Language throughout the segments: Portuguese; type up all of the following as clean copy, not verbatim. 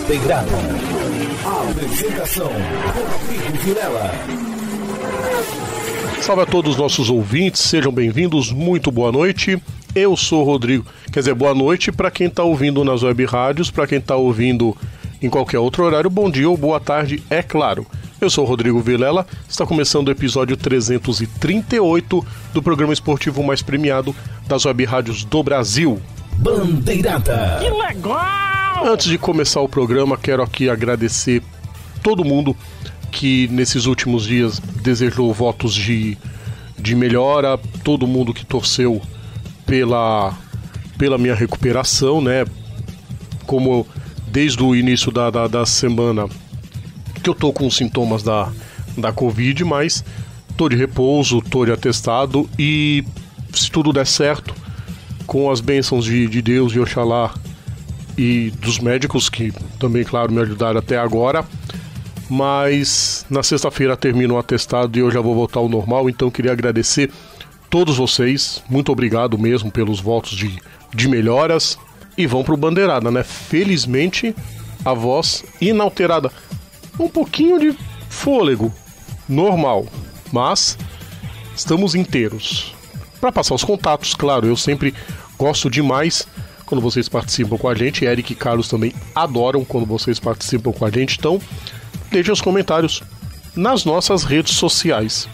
Bandeirada. Apresentação: Rodrigo Vilela. Salve a todos os nossos ouvintes, sejam bem-vindos, muito boa noite. Eu sou o Rodrigo, quer dizer, boa noite para quem está ouvindo nas web rádios, para quem está ouvindo em qualquer outro horário, bom dia ou boa tarde, é claro. Eu sou o Rodrigo Vilela, está começando o episódio 338 do programa esportivo mais premiado das web rádios do Brasil. Bandeirada. Que legal! Antes de começar o programa, quero aqui agradecer todo mundo que nesses últimos dias desejou votos de melhora, todo mundo que torceu pela minha recuperação, né? Como desde o início da semana que eu tô com sintomas da Covid, mas tô de repouso, tô de atestado e se tudo der certo, com as bênçãos de Deus, de Oxalá e dos médicos que também, claro, me ajudaram até agora, mas na sexta-feira termino o atestado e eu já vou voltar ao normal, então queria agradecer todos vocês, muito obrigado mesmo pelos votos de melhoras e vão pro Bandeirada, né? Felizmente a voz inalterada, um pouquinho de fôlego, normal, mas estamos inteiros. Para passar os contatos, claro, eu sempre gosto demais quando vocês participam com a gente, Eric e Carlos também adoram quando vocês participam com a gente, então deixe os comentários nas nossas redes sociais,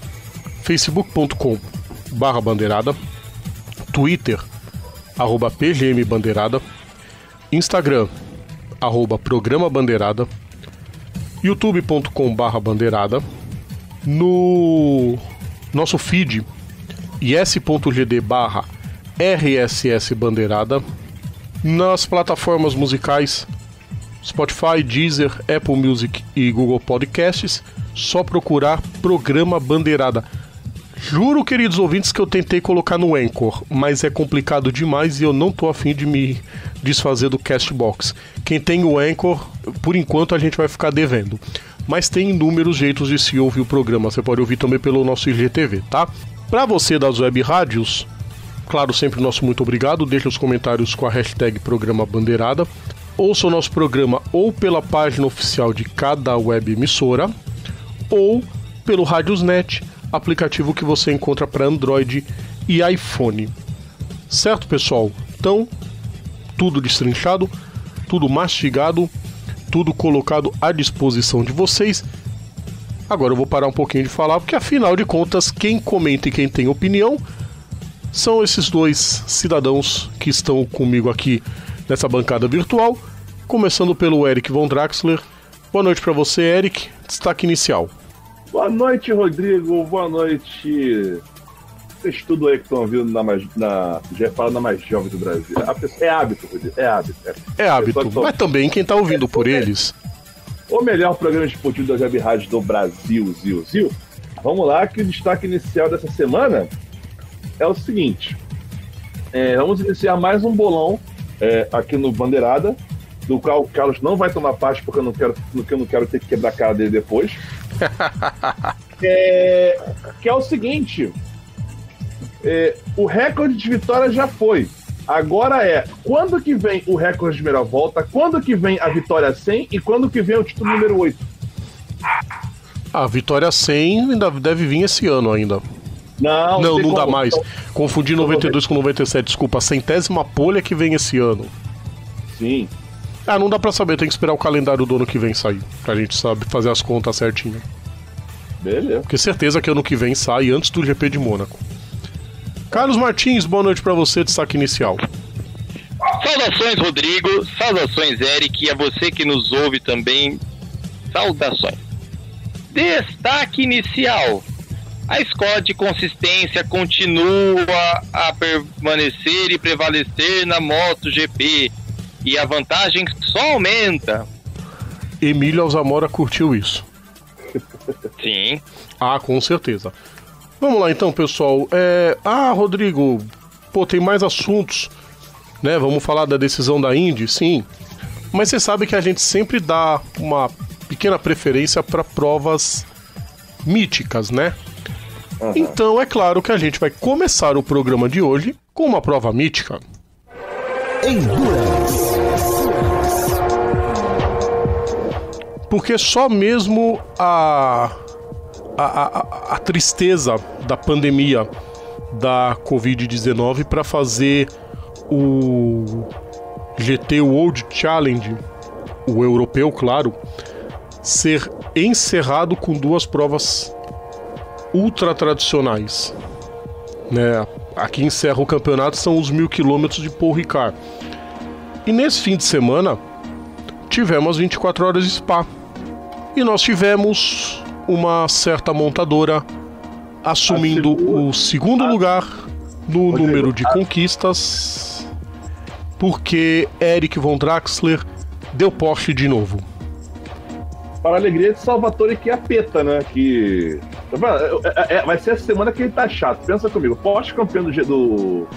facebook.com/bandeirada, Twitter, @PGMBandeirada, Instagram, @Programa Bandeirada, youtube.com/bandeirada, no nosso feed, is.gd/RSS Bandeirada, nas plataformas musicais Spotify, Deezer, Apple Music e Google Podcasts, só procurar Programa Bandeirada. Juro, queridos ouvintes, que eu tentei colocar no Anchor, mas é complicado demais e eu não tô afim de me desfazer do Castbox. Quem tem o Anchor, por enquanto a gente vai ficar devendo. Mas tem inúmeros jeitos de se ouvir o programa. Você pode ouvir também pelo nosso IGTV, tá? Pra você das web rádios, claro, sempre nosso muito obrigado. Deixe os comentários com a hashtag Programa Bandeirada. Ouça o nosso programa ou pela página oficial de cada web emissora ou pelo Radiosnet, aplicativo que você encontra para Android e iPhone. Certo, pessoal? Então, tudo destrinchado, tudo mastigado, tudo colocado à disposição de vocês. Agora eu vou parar um pouquinho de falar, porque afinal de contas, quem comenta e quem tem opinião são esses dois cidadãos que estão comigo aqui nessa bancada virtual, começando pelo Eric Von Draxler. Boa noite para você, Eric. Destaque inicial. Boa noite, Rodrigo. Boa noite. Vocês tudo aí que estão ouvindo já fala na mais jovem do Brasil. É hábito, Rodrigo. É hábito. É hábito, mas também quem está ouvindo por eles. O melhor programa esportivo das web rádios do Brasil, Zil. Vamos lá, que o destaque inicial dessa semana é o seguinte. Vamos iniciar mais um bolão aqui no Bandeirada, do qual o Carlos não vai tomar parte, porque eu não quero ter que quebrar a cara dele depois. Que é o seguinte: o recorde de vitória já foi. Agora quando que vem o recorde de primeira volta, quando que vem a vitória 100 e quando que vem o título número 8? A vitória 100 ainda deve vir esse ano ainda. Não dá mais. Confundi 92 com 97, desculpa. A 100ª polha que vem esse ano. Sim. Não dá pra saber, tem que esperar o calendário do ano que vem sair, pra gente saber fazer as contas certinho. Beleza. Porque certeza que ano que vem sai antes do GP de Mônaco. Carlos Martins, boa noite pra você, destaque inicial. Saudações, Rodrigo, saudações, Eric, e a você que nos ouve também, saudações. Destaque inicial: a escola de consistência continua a permanecer e prevalecer na MotoGP, e a vantagem só aumenta. Emílio Alzamora curtiu isso. Sim. Com certeza. Vamos lá então, pessoal. Rodrigo, tem mais assuntos, né? Vamos falar da decisão da Indy, sim. Mas você sabe que a gente sempre dá uma pequena preferência para provas míticas, né? Uhum. Então é claro que a gente vai começar o programa de hoje com uma prova mítica. Endurance. porque só mesmo a tristeza da pandemia da Covid-19 para fazer o GT World Challenge, o europeu, claro, ser encerrado com 2 provas ultra tradicionais, né? Aqui encerra o campeonato, são os 1000 km de Paul Ricard. E nesse fim de semana tivemos as 24 horas de Spa. E nós tivemos uma certa montadora assumindo o segundo lugar no número de conquistas, porque Eric von Draxler deu Porsche de novo. Para a alegria de Salvatore Chiappetta, né? Que vai ser a semana que ele tá chato. Pensa comigo, Porsche campeão do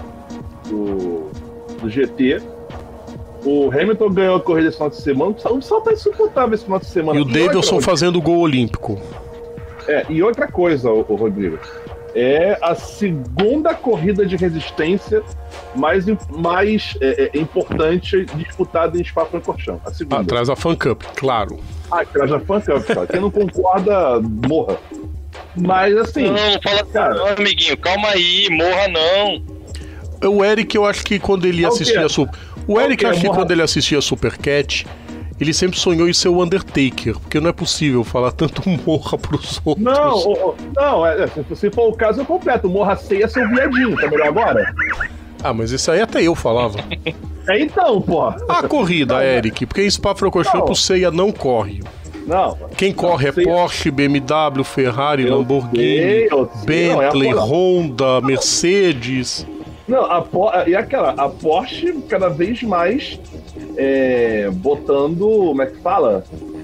GT. O Hamilton ganhou a corrida esse final de semana. O pessoal tá insuportável esse final de semana. E o Davidson fazendo o gol olímpico. E outra coisa, o Rodrigo. É a segunda corrida de resistência mais importante disputada em Spa-Francorchamps. A segunda. Atrás da Fan Cup, claro. Atrás da Fan Cup, cara. Quem não concorda, morra. Mas assim. Não, fala cara, não, amiguinho, calma aí, morra não. O Eric, eu acho que quando ele assistia o Eric, acho que quando ele assistia Supercat, ele sempre sonhou em ser o Undertaker, porque não é possível falar tanto morra pros outros. Não, se for o caso, eu completo. Morra ceia, seu viadinho, tá melhor agora? Ah, mas isso aí até eu falava. Então, pô. A corrida, não, Eric, porque em Spa-Francorchamps o ceia não corre. Não. Quem corre é Porsche, BMW, Ferrari, Lamborghini, Bentley, Honda, Mercedes. Não, a Porsche cada vez mais botando, como é que fala?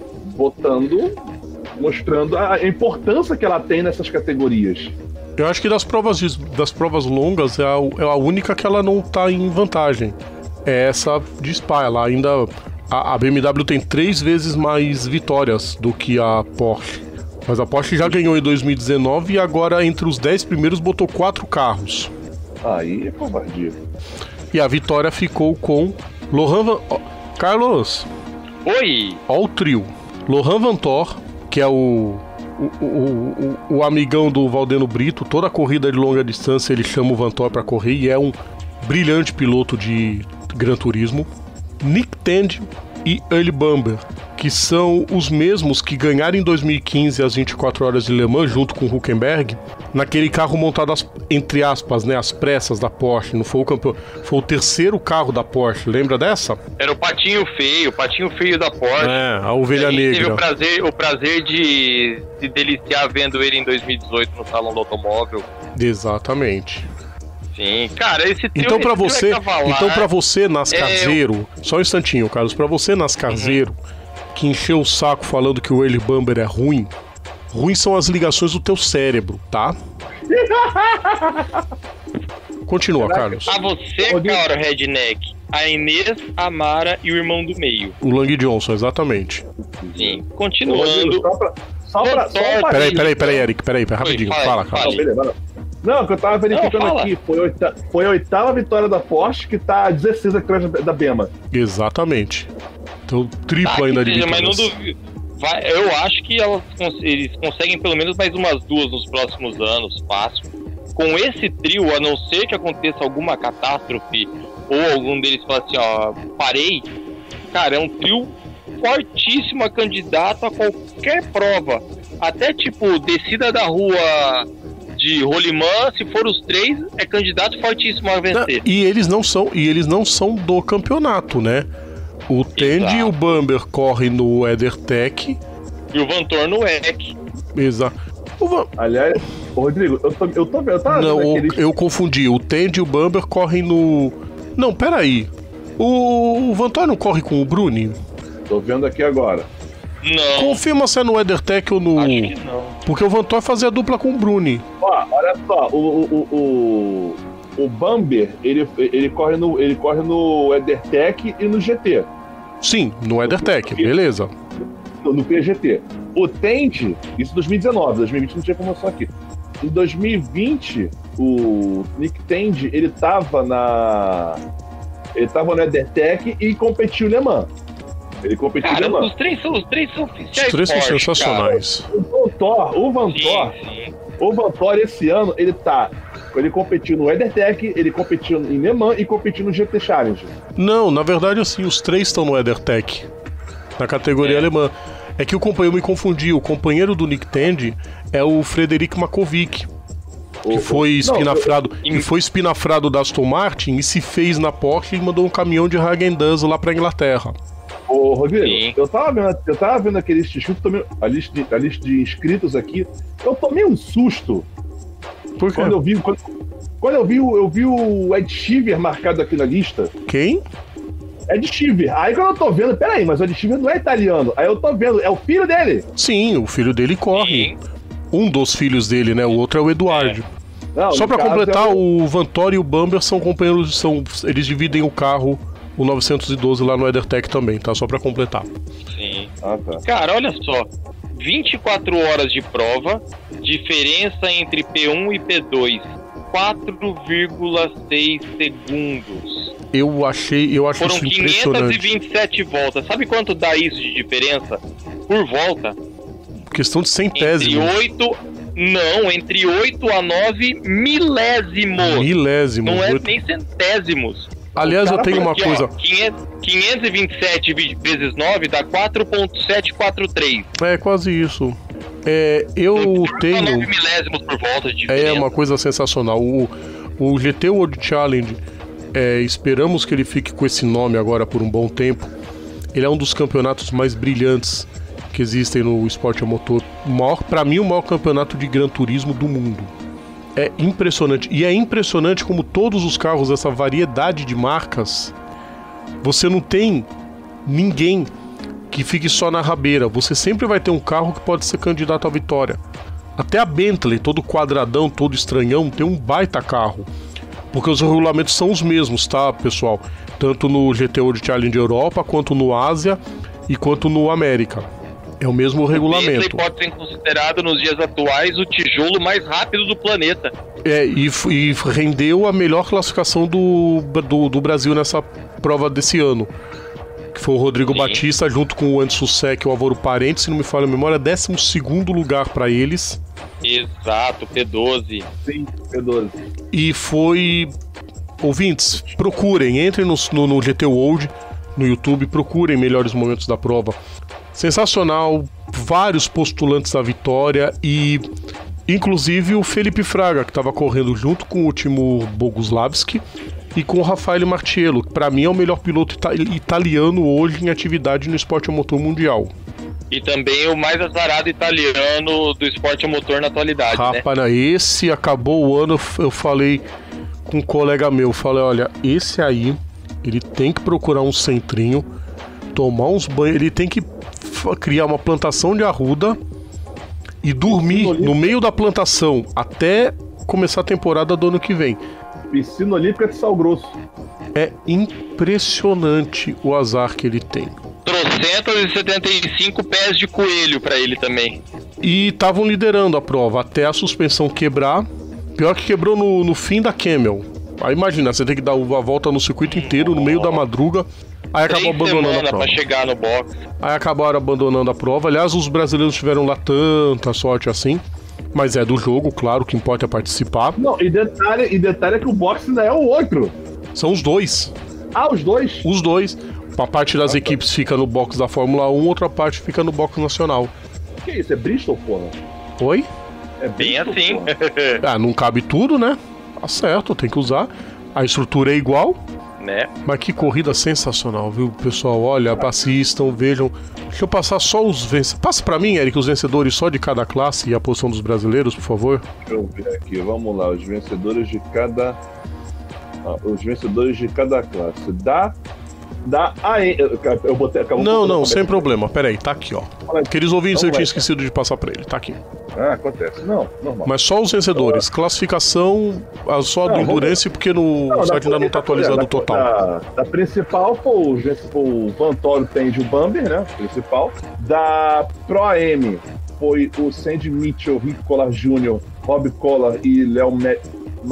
Mostrando a importância que ela tem nessas categorias. Eu acho que das provas longas é a única que ela não tá em vantagem. É essa de Spa. Ela ainda. A BMW tem 3 vezes mais vitórias do que a Porsche. Mas a Porsche já ganhou em 2019 e agora entre os 10 primeiros botou 4 carros. Aí é covardia. E a vitória ficou com Laurent Carlos. Oi! Ó o trio. Laurent Vanthoor, que é o amigão do Valdeno Brito. Toda corrida de longa distância ele chama o Vanthoor pra correr e é um brilhante piloto de Gran Turismo. Nick Tandy e Earl Bamber, que são os mesmos que ganharam em 2015 as 24 horas de Le Mans junto com o Hülkenberg, naquele carro montado entre aspas, né, às pressas da Porsche. Não foi o campeão, foi o terceiro carro da Porsche, lembra dessa? Era o patinho feio da Porsche. A ovelha negra. Teve o prazer de se deliciar vendo ele em 2018 no Salão do Automóvel. Exatamente. Sim, cara, esse trio, então pra você NASCAR Zero, só um instantinho, Carlos, pra você NASCAR Zero, que encheu o saco falando que o Earl Bamber é ruim são as ligações do teu cérebro, tá? Continua, Carlos. A você, cara, Redneck, a Inês, a Mara e o irmão do meio. O Lang Johnson, exatamente. Sim, continuando. Peraí, Eric, rapidinho, fala, Carlos. Não, que eu tava verificando aqui, foi a 8ª vitória da Porsche, que tá 16 atrás da Bema. Exatamente. Então, triplo ainda de vitórias. Mas não duvido. Eu acho que eles conseguem pelo menos mais umas 2 nos próximos anos, fácil. Com esse trio, a não ser que aconteça alguma catástrofe, ou algum deles fala assim, ó, parei, cara, é um trio fortíssimo candidato a qualquer prova. Até tipo, descida da rua de rolimã, se for os 3, é candidato fortíssimo a vencer. E eles não são do campeonato, né? O Tandy e o Bamber correm no EtherTech. E o Vanthoor no EC. Exato. Aliás, Rodrigo, eu tava não, eu confundi. O Tandy e o Bamber correm no... Não, peraí. O Vanthoor não corre com o Bruni? Tô vendo aqui agora. Não. Confirma se é no EtherTech ou no... Acho que não. Porque o Vanthoor fazia dupla com o Bruni. Ó, olha só, o Bamber, ele corre no EtherTech e no GT. Sim, no EtherTech, beleza. No PGT. O Tandy, isso em 2020 não tinha promoção aqui. Em 2020, o Nick Tandy, ele tava no EtherTech e competiu em Le Mans. Ele competiu em Le Cara, Mans. os três são oficiais. Os três são Porsche, sensacionais. O Van Thor esse ano, ele competiu no WeatherTech, ele competiu em Le Mans e competiu no GT Challenge. Não, na verdade, assim, os três estão no WeatherTech, na categoria alemã. É que o companheiro me confundiu. O companheiro do Nick Tandy é o Frederic Makovic, que foi espinafrado da Aston Martin e se fez na Porsche e mandou um caminhão de Häagen-Dazs lá pra Inglaterra. Ô, Rodrigo, eu tava vendo aquele instituto, a lista de inscritos aqui, eu tomei um susto. Por quê? Quando eu vi o Ed Sheever marcado aqui na lista. Quem? Ed Sheever. Aí quando eu tô vendo, peraí, mas o Ed Sheever não é italiano. Aí eu tô vendo, é o filho dele. Sim, o filho dele corre. Sim. Um dos filhos dele, né? O outro é o Eduardo. Não, Só no pra caso, completar, o Van Thor e o Bamber são companheiros, eles dividem o carro, o 912 lá no WeatherTech também, tá? Só pra completar. Sim. Ah, tá. Cara, olha só. 24 horas de prova, diferença entre P1 e P2, 4,6 segundos. Eu acho Foram isso impressionante. 527 voltas. Sabe quanto dá isso de diferença por volta? Questão de centésimos. Entre 8 a 9 milésimos. Milésimos. Não é nem centésimos. Aliás, eu tenho uma Aqui, coisa. ó, 527 vezes 9 dá 4,743. É quase isso. Eu 9 tenho. milésimos por volta de diferença. É uma coisa sensacional. O GT World Challenge, esperamos que ele fique com esse nome agora por um bom tempo. Ele é um dos campeonatos mais brilhantes que existem no esporte a motor. Para mim, o maior campeonato de Gran Turismo do mundo. É impressionante. E é impressionante como todos os carros, essa variedade de marcas, você não tem ninguém que fique só na rabeira. Você sempre vai ter um carro que pode ser candidato à vitória. Até a Bentley, todo quadradão, todo estranhão, tem um baita carro. Porque os regulamentos são os mesmos, tá, pessoal? Tanto no GT World Challenge Europa, quanto no Ásia e quanto no América. É o mesmo regulamento. Bentley pode ser considerado nos dias atuais o tijolo mais rápido do planeta. E rendeu a melhor classificação do Brasil nessa prova desse ano. Que foi o Rodrigo Batista, junto com o Anderson Sec e o Álvaro Parente, se não me falha a memória, 12º lugar para eles. Exato, P12. Sim, P12. E foi... Ouvintes, procurem, entrem no GT World, no YouTube, procurem melhores momentos da prova. Sensacional, vários postulantes à vitória e inclusive o Felipe Fraga, que estava correndo junto com o Timo Boguslavski e com o Raffaele Martiello, que para mim é o melhor piloto italiano hoje em atividade no esporte a motor mundial. E também o mais azarado italiano do esporte a motor na atualidade, Rapaz, né? Esse acabou o ano, eu falei com um colega meu, falei, olha, esse aí, ele tem que procurar um centrinho, tomar uns banhos, ele tem que criar uma plantação de arruda e dormir no meio da plantação até começar a temporada do ano que vem. Piscina Olímpica de Sal Grosso. É impressionante o azar que ele tem. 375 pés de coelho pra ele também. E estavam liderando a prova até a suspensão quebrar. Pior que quebrou no fim da Camel. Aí imagina, você tem que dar a volta no circuito inteiro no meio da madruga. Aí acabou abandonando a prova. Pra chegar no box. Aí acabaram abandonando a prova. Aliás, os brasileiros tiveram lá tanta sorte assim. Mas é do jogo, claro, o que importa é participar. Não, e detalhe é que o boxe ainda é o outro. São os dois. Ah, os dois? Os dois. Uma parte das equipes fica no box da Fórmula 1, outra parte fica no box nacional. Que isso? É Bristol, porra? Oi? É Bem assim. Não cabe tudo, né? Tá certo, tem que usar. A estrutura é igual. Né? Mas que corrida sensacional, viu, pessoal? Olha, assistam, vejam. Deixa eu passar só os vencedores. Passa pra mim, Eric, os vencedores só de cada classe e a posição dos brasileiros, por favor. Deixa eu ver aqui, vamos lá. Os vencedores de cada classe. Eu botei. Não, sem problema. Pera aí, tá aqui, ó. Aqueles ouvintes eu tinha esquecido de passar pra ele, tá aqui. Acontece. Não, normal. Mas só os vencedores. Classificação só do Endurance, porque no site ainda não tá atualizado o total. Da principal foi o Van Thor Tandy, o Bamber, né? Principal. Da Pro AM foi o Sandy Mitchell, Rick Collar Jr., Rob Collar e Léo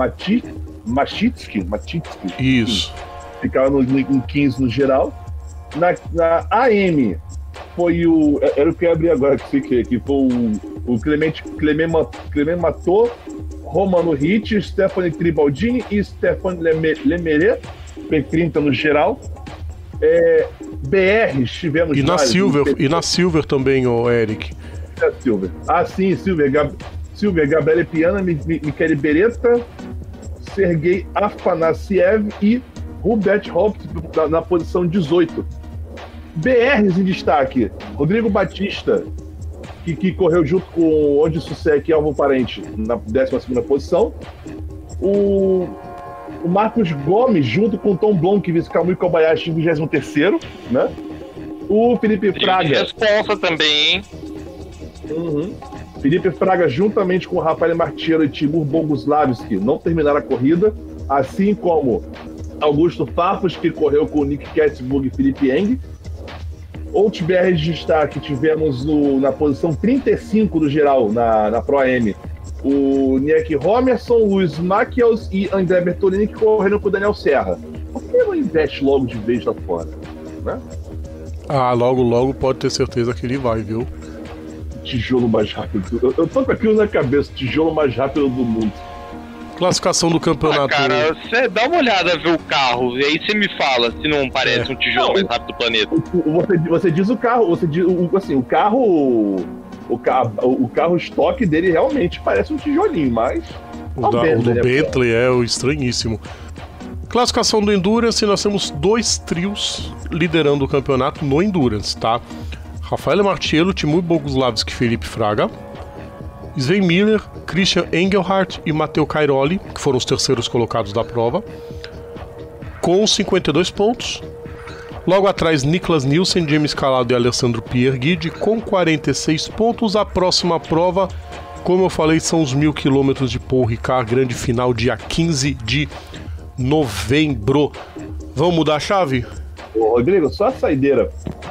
Machitsky. Isso. Ficaram em 15 no geral. Na AM foi o... Era o que eu abri agora, que foi o Clement Matot, Romano Hitt, Stephanie Tribaldini e Stephane Lemeret, P30 no geral. BR tivemos... E na Silver também, Eric. Silver. Sim, Silver, Gabriele Piana, Michele Beretta, Sergei Afanasiev e Hubert Hopt na posição 18. BRs em destaque: Rodrigo Batista, que correu junto com Onde Sussec e Alvo Parente na 12ª posição. O Marcos Gomes, junto com Tom Blom, que vice Kamui Kobayashi em 23º, né? O Felipe Fraga. Responsa também, hein? Uhum. Felipe Fraga, juntamente com o Rafael Martiero e Timur Boguslavski, não terminaram a corrida, assim como Augusto Farfus, que correu com o Nick Katzburg e Felipe Eng. Outros BRs de destaque tivemos na posição 35 do geral, na Pro AM, o Niek Romerson, Luiz Maciels e André Bertolini, que correram com o Daniel Serra. Por que não investe logo de vez lá fora, né? Logo pode ter certeza que ele vai, viu? Tijolo mais rápido. Eu tô com aquilo na cabeça, tijolo mais rápido do mundo. Classificação do campeonato. Cara, você dá uma olhada, vê o carro, e aí você me fala se não parece um tijolo mais rápido do planeta. Você diz o carro, você diz assim, o carro estoque dele realmente parece um tijolinho, mas... O do Bentley é o estranhíssimo. Classificação do Endurance, nós temos 2 trios liderando o campeonato no Endurance, tá? Rafael Martiello, Timur Boguslavski e Felipe Fraga. Sven Miller, Christian Engelhardt e Matteo Cairoli, que foram os terceiros colocados da prova, com 52 pontos. Logo atrás, Niklas Nielsen, James Calado e Alessandro Pierguidi, com 46 pontos. A próxima prova, como eu falei, são os 1000 km de Paul Ricard, grande final, dia 15 de novembro. Vamos mudar a chave? Ô, Rodrigo, só a saideira.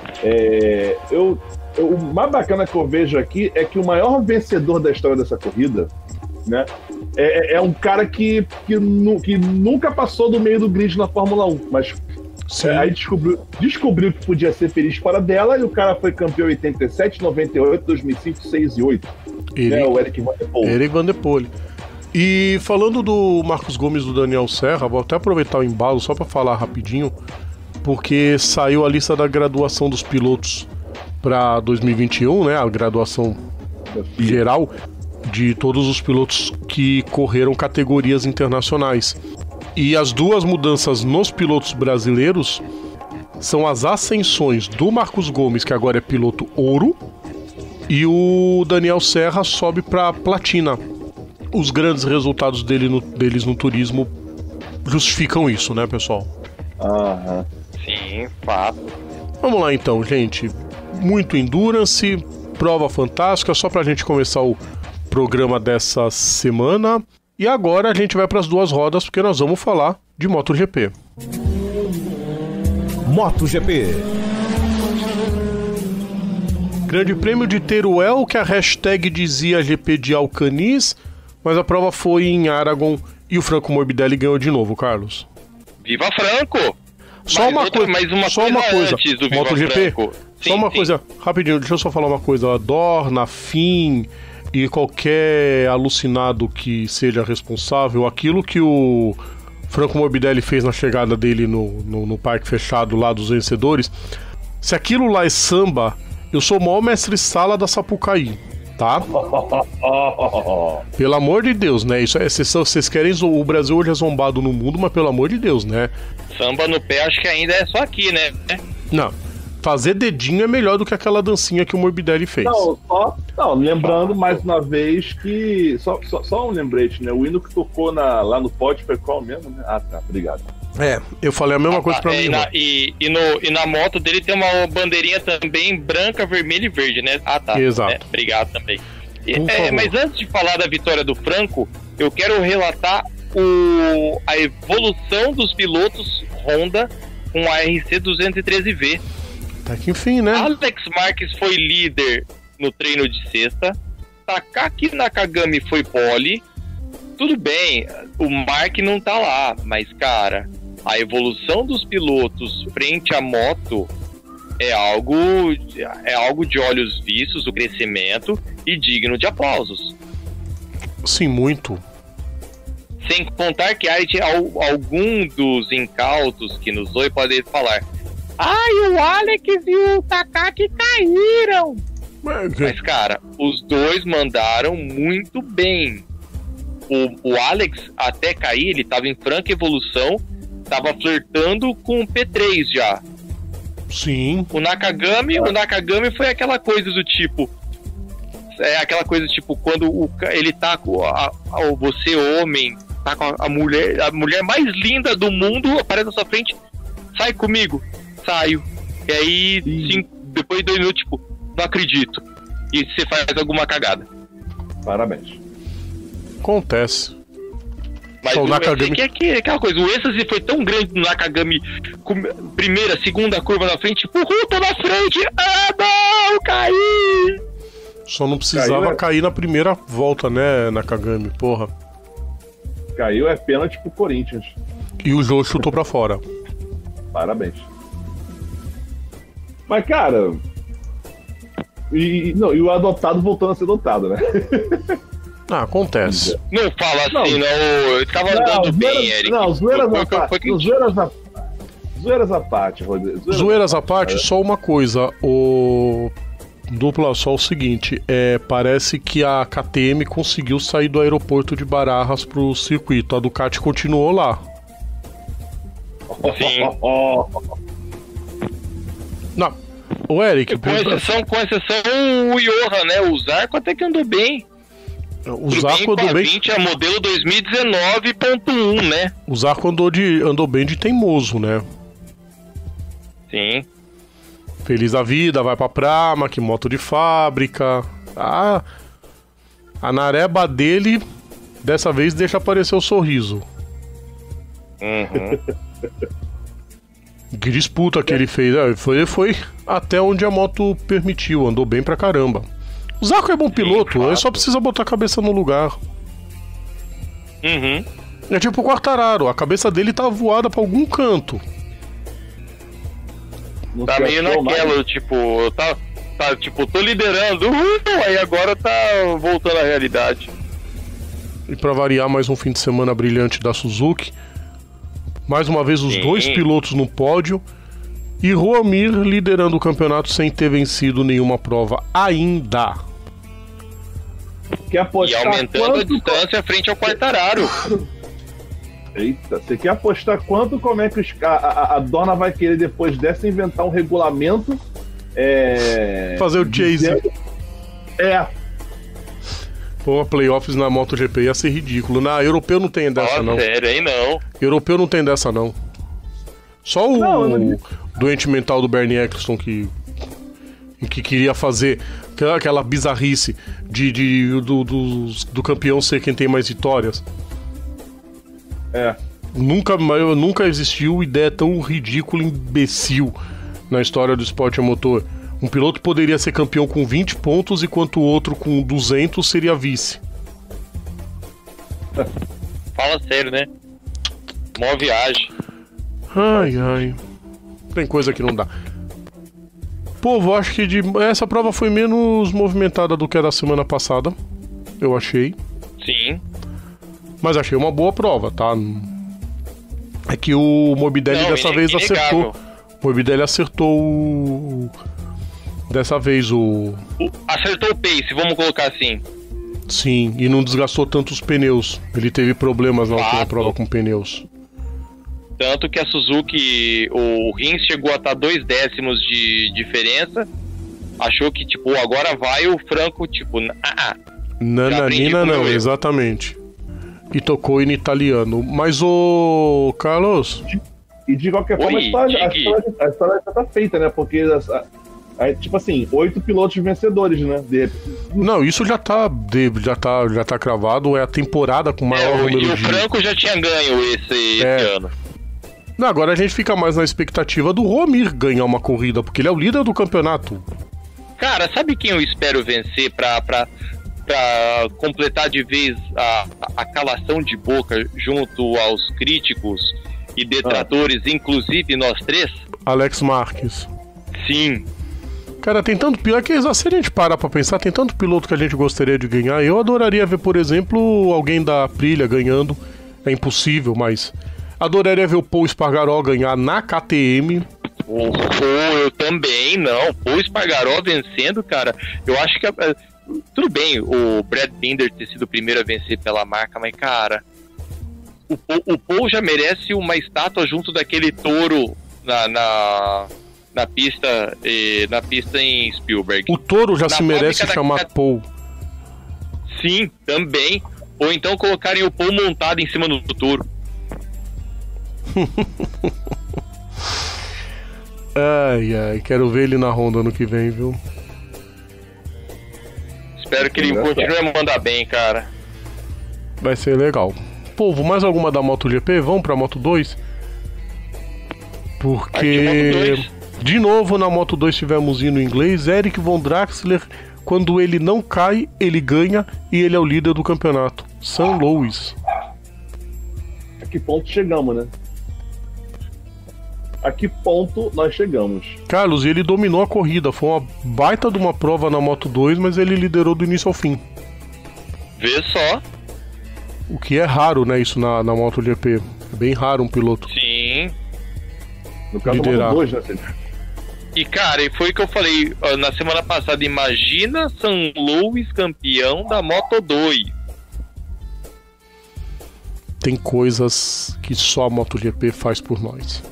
O mais bacana que eu vejo aqui é que o maior vencedor da história dessa corrida, né, é um cara que nunca passou do meio do grid na Fórmula 1, mas aí descobriu que podia ser feliz fora dela, e o cara foi campeão em 87, 98, 2005, 6 e 8. O Eric Van der Poel. Eric Van der Poel. E falando do Marcos Gomes e do Daniel Serra, vou até aproveitar o embalo só para falar rapidinho, porque saiu a lista da graduação dos pilotos para 2021, né? A graduação geral de todos os pilotos que correram categorias internacionais. E as duas mudanças nos pilotos brasileiros são as ascensões do Marcos Gomes, que agora é piloto ouro, e o Daniel Serra sobe para platina. Os grandes resultados deles no turismo justificam isso, né, pessoal? Aham. Sim, fato. Vamos lá então, gente. Muito endurance, prova fantástica, só pra gente começar o programa dessa semana. E agora a gente vai para as duas rodas, porque nós vamos falar de MotoGP. MotoGP. Grande Prêmio de Teruel, que a hashtag dizia GP de Alcanis, mas a prova foi em Aragon e o Franco Morbidelli ganhou de novo, Carlos. Viva Franco! Só uma coisa antes do Viva MotoGP, Franco. Só uma coisa, rapidinho, deixa eu só falar uma coisa. Dorna, Fim e qualquer alucinado que seja responsável, aquilo que o Franco Morbidelli fez na chegada dele no parque fechado lá dos vencedores, se aquilo lá é samba, eu sou o maior mestre-sala da Sapucaí, tá? Pelo amor de Deus, né? Isso vocês querem... O Brasil hoje é zombado no mundo, mas pelo amor de Deus, né? Samba no pé, acho que ainda é só aqui, né? Não. Fazer dedinho é melhor do que aquela dancinha que o Morbidelli fez. Não, lembrando mais uma vez que... Só um lembrete, né? O hino que tocou lá no pódio foi qual mesmo, né? Ah, tá. Obrigado. Eu falei a mesma coisa pra mim. E na moto dele tem uma bandeirinha também branca, vermelha e verde, né? Ah, tá. Exato. Obrigado também. Mas antes de falar da vitória do Franco, eu quero relatar a evolução dos pilotos Honda com a RC213V. Tá que enfim, né? Alex Marques foi líder no treino de sexta. Takaki Nakagami foi pole. Tudo bem, o Mark não tá lá, mas, cara, a evolução dos pilotos frente à moto é algo de olhos vistos, o crescimento, e digno de aplausos. Sim, muito. Sem contar que algum dos incautos que nos ouvem pode falar: ai, o Alex e o Takaki caíram. Mas, cara, os dois mandaram muito bem. O Alex, até cair, ele tava em franca evolução, tava flertando com o P3 já. Sim. O Nakagami foi aquela coisa do tipo... aquela coisa tipo, quando ele tá com você, homem, tá com a mulher mais linda do mundo, aparece na sua frente, sai comigo. Saio. E aí, depois de 2 minutos, tipo, não acredito. E você faz alguma cagada. Parabéns. Acontece. Mas o Nakagami... aquela coisa, o êxtase foi tão grande no Nakagami, primeira, segunda curva na frente, tô na frente, não, caí! Só não precisava cair na primeira volta, né, Nakagami, porra. Caiu é pênalti pro Corinthians. E o Jô chutou pra fora. Parabéns. Mas, cara... E o adotado voltando a ser adotado, né? Acontece. Não fala assim, não. Eu tava andando bem, Eric. Não, zoeiras à parte, Rodrigo. Zoeiras à parte, só uma coisa. O Dupla, só o seguinte. Parece que a KTM conseguiu sair do aeroporto de Barajas pro circuito. A Ducati continuou lá. Sim. Não. O Eric... Com exceção o Johan, né? O Zarco até que andou bem. O Zarco andou bem. 20 é modelo 2019.1, né? O Zarco andou bem de teimoso, né? Sim. Feliz da vida, vai pra Prama, que moto de fábrica. A nareba dele, dessa vez, deixa aparecer o sorriso. Uhum. Que disputa que ele fez. Foi até onde a moto permitiu, andou bem pra caramba. O Zarco é bom piloto, ele só precisa botar a cabeça no lugar. Uhum. É tipo o Quartararo, a cabeça dele tá voada pra algum canto. Tá meio naquela, tipo, tipo, tô liderando, aí agora tá voltando à realidade. E pra variar, mais um fim de semana brilhante da Suzuki. Mais uma vez os dois pilotos no pódio. E Roamir liderando o campeonato sem ter vencido nenhuma prova ainda. Quer apostar e aumentando a distância frente ao Quartararo. Eita, você quer apostar quanto? Como é que a dona vai querer depois dessa inventar um regulamento? Fazer o chase. Pô, playoffs na MotoGP ia ser ridículo. Na europeu não tem dessa, não. Sério, aí não. Europeu não tem dessa, não. Só o doente mental do Bernie Eccleston que queria fazer aquela bizarrice do campeão ser quem tem mais vitórias. Nunca existiu ideia tão ridícula e imbecil na história do esporte a motor. Um piloto poderia ser campeão com 20 pontos, enquanto o outro com 200 seria vice. Fala sério, né? Mó viagem. Ai. Tem coisa que não dá. Povo, acho que essa prova foi menos movimentada do que a da semana passada. Eu achei. Sim. Mas achei uma boa prova, tá? É que o Morbidelli dessa vez acertou. O Morbidelli acertou dessa vez acertou o pace, vamos colocar assim. Sim, e não desgastou tanto os pneus. Ele teve problemas na última prova com pneus. Tanto que a Suzuki, o Rins chegou a estar 2 décimos de diferença. Achou que, tipo, agora vai o Franco, tipo, Nananina não, exatamente. E tocou em italiano. Mas o Carlos... E de qualquer forma, a história já tá feita, né? Porque, tipo assim, 8 pilotos vencedores, né? Não, isso já tá cravado. É a temporada com maior número de... E o Franco já tinha ganho esse ano. Não, agora a gente fica mais na expectativa do Roamir ganhar uma corrida, porque ele é o líder do campeonato. Cara, sabe quem eu espero vencer pra completar de vez a calação de boca junto aos críticos e detratores, inclusive nós três? Alex Marques. Sim. Cara, tem tanto piloto que se a gente parar pra pensar, tem tanto piloto que a gente gostaria de ganhar. Eu adoraria ver, por exemplo, alguém da Aprilia ganhando. É impossível, mas adoraria ver o Paul Espargaró ganhar na KTM. Eu também, não. Paul Espargaró vencendo, cara. Eu acho que... tudo bem o Brad Binder ter sido o primeiro a vencer pela marca, mas, cara... O Paul já merece uma estátua junto daquele touro na pista em Spielberg. O touro já se merece chamar Paul. Sim, também. Ou então colocarem o Paul montado em cima do touro. Ai, quero ver ele na Honda ano que vem, viu? Espero que ele continue a mandar bem, cara. Vai ser legal. Povo, mais alguma da MotoGP? Vamos pra Moto 2? Porque... de novo na Moto 2 tivemos hino inglês. Eric Von Draxler, quando ele não cai, ele ganha e ele é o líder do campeonato. St. Louis. A que ponto chegamos, né? A que ponto nós chegamos? Carlos, ele dominou a corrida. Foi uma baita de uma prova na Moto 2, mas ele liderou do início ao fim. Vê só. O que é raro, né, isso na MotoGP. É bem raro um piloto. Sim. No caso liderar. da Moto 2, né? E, cara, foi o que eu falei na semana passada. Imagina St. Louis campeão da Moto 2. Tem coisas que só a MotoGP faz por nós.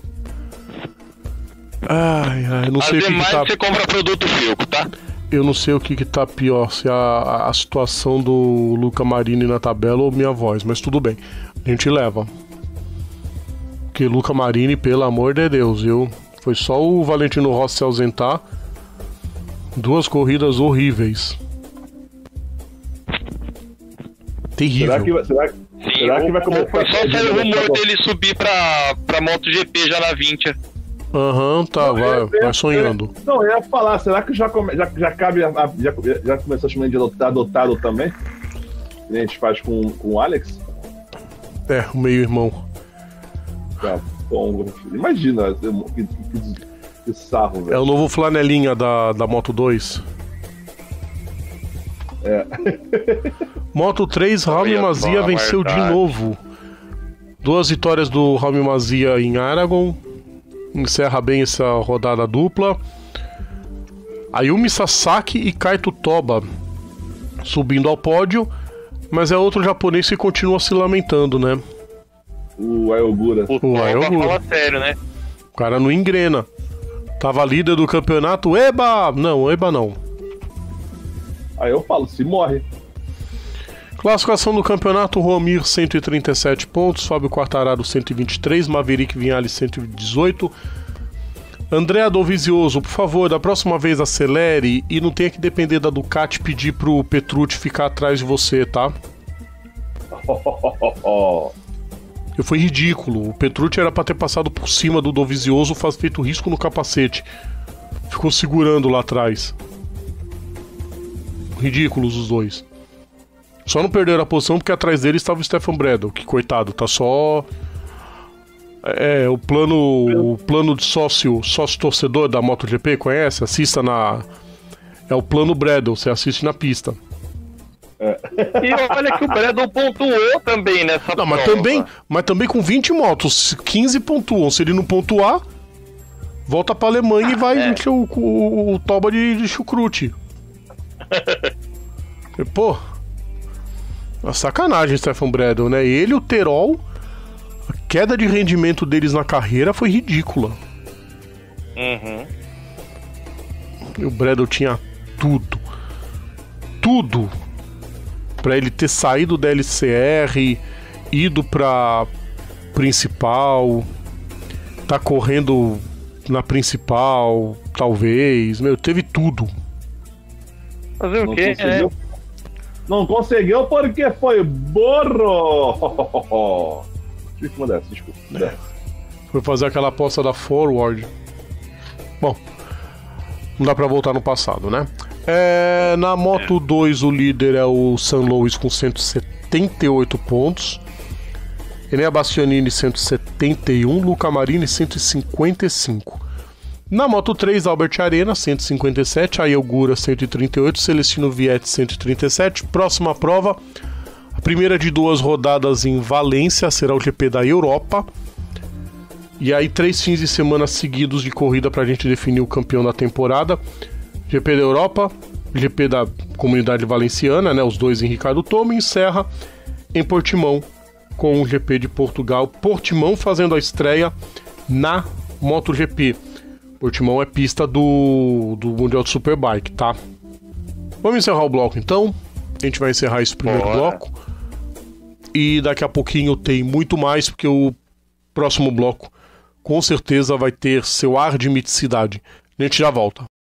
Ai, não sei o que tá... você compra produto Filco, tá? Eu não sei o que tá pior, se a situação do Luca Marini na tabela ou minha voz, mas tudo bem, a gente leva. Porque Luca Marini, pelo amor de Deus, viu? Foi só o Valentino Rossi se ausentar. 2 corridas horríveis. Terrível. Será que vai começar? Foi só sair o rumor dele subir pra MotoGP já na 20. Tá, vai sonhando. Não, eu ia falar, será que já cabe, já começou a chamar de adotado também? Que a gente faz com o Alex? O meio-irmão. Tá bom, imagina, que sarro, velho. É o novo flanelinha da Moto 2. Moto 3, Raume Mazia venceu de novo. 2 vitórias do Raume Mazia em Aragon. Encerra bem essa rodada dupla. Ayumi Sasaki e Kaito Toba subindo ao pódio, mas é outro japonês que continua se lamentando, né? O Ayogura. O Ayogura fala sério, né? O cara não engrena. Tava líder do campeonato. Eba! Não, Eba não. Aí eu falo, se morre. Classificação do campeonato: Romir 137 pontos, Fábio Quartararo 123, Maverick Vinales 118. André Dovizioso, por favor, da próxima vez acelere e não tenha que depender da Ducati pedir pro Petrucci ficar atrás de você, tá? Foi ridículo. O Petrucci era pra ter passado por cima do Dovizioso, feito risco no capacete. Ficou segurando lá atrás. Ridículos os dois. Só não perderam a posição porque atrás dele estava o Stefan Bradl, que coitado, tá só... o plano de sócio torcedor da MotoGP, conhece? Assista na... É o plano Bradl, você assiste na pista. E olha que o Bradl pontuou também nessa prova. Mas também com 20 motos, 15 pontuam. Se ele não pontuar, volta pra Alemanha e vai encher o toba de chucrute. Pô... Uma sacanagem, Stefan Bradl, né? Ele e o Terol, a queda de rendimento deles na carreira foi ridícula. E o Bradl tinha tudo pra ele ter saído da LCR, ido pra principal, tá correndo na principal, talvez. Teve tudo. Fazer o quê? Não conseguiu porque foi burro. Desculpa. Foi fazer aquela aposta da Forward. Bom, não dá pra voltar no passado, né? Na Moto 2 o líder é o St. Louis com 178 pontos. Enea Bastianini 171, Luca Marini 155. Na Moto 3, Albert Arena, 157, Ayogura, 138, Celestino Vietti, 137. Próxima prova, a primeira de 2 rodadas em Valência, será o GP da Europa. E aí 3 fins de semana seguidos de corrida para a gente definir o campeão da temporada. GP da Europa, GP da Comunidade Valenciana, né, os 2 em Ricardo Tomo, e encerra em Portimão com o GP de Portugal. Portimão fazendo a estreia na MotoGP. Portimão é pista do Mundial de Superbike, tá? Vamos encerrar o bloco então. A gente vai encerrar esse primeiro bloco. E daqui a pouquinho tem muito mais, porque o próximo bloco com certeza vai ter seu ar de miticidade. A gente já volta.